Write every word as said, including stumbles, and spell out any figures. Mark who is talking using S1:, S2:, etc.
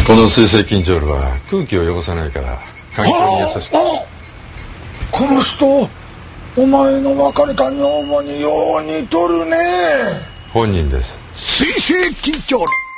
S1: この水性菌チョールは空気を汚さないから環境に優しく。
S2: この人お前の別れた女房によう似とるね。
S1: 本人です。
S2: 水性菌チョール。